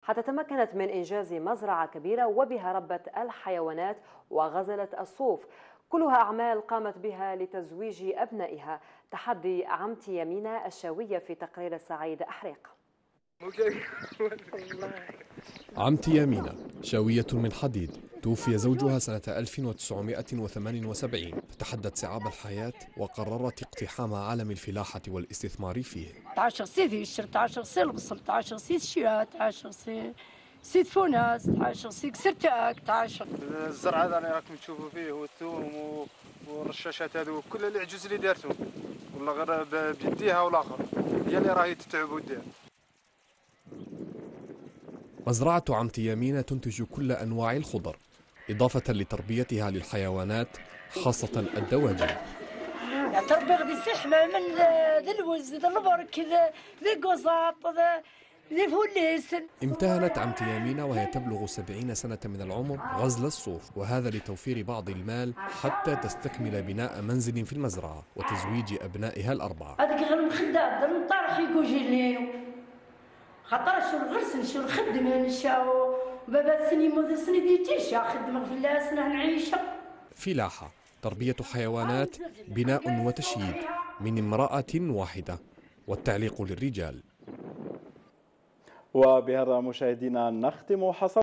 حتى تمكنت من إنجاز مزرعة كبيرة وبها ربة الحيوانات وغزلة الصوف، كلها أعمال قامت بها لتزويج أبنائها. تحدي عمتي يمينة الشاوية في تقرير سعيد أحريق. عمتي يمينة شاوية من حديد، توفي زوجها سنة 1978، فتحدت صعاب الحياة وقررت اقتحام عالم الفلاحة والاستثمار فيه. 10 سيد يشتري، 10 سي البصل، 10 سي الشيات، 10 سي سيد فوناس، 10 سي كسرتاك، 10 الزرع هذا اللي راكم تشوفوا فيه والثوم والرشاشات هذو كل العجوز اللي دارتهم والله غير بيديها والاخر هي اللي راهي تتعب ودير. مزرعة عمتي يمينة تنتج كل أنواع الخضر إضافة لتربيتها للحيوانات خاصة الدواجن. تربي غدي السحمة من ذي الوز ذي البرك ذي القزاط ذي الفوليس. امتهنت عمتي يمينة وهي تبلغ 70 سنة من العمر غزل الصوف، وهذا لتوفير بعض المال حتى تستكمل بناء منزل في المزرعة وتزويج أبنائها الأربعة. هذاك غير المخدات المطرح يقوجينينو خاطر شو الغرسن شو الخدمة نشاو بابا سني مو سني ديتيشا خدمة في الله سنة نعيشة. فلاحة، تربية حيوانات، بناء وتشييد من امرأة واحدة، والتعليق للرجال. وبهذا مشاهدينا نختم حصاد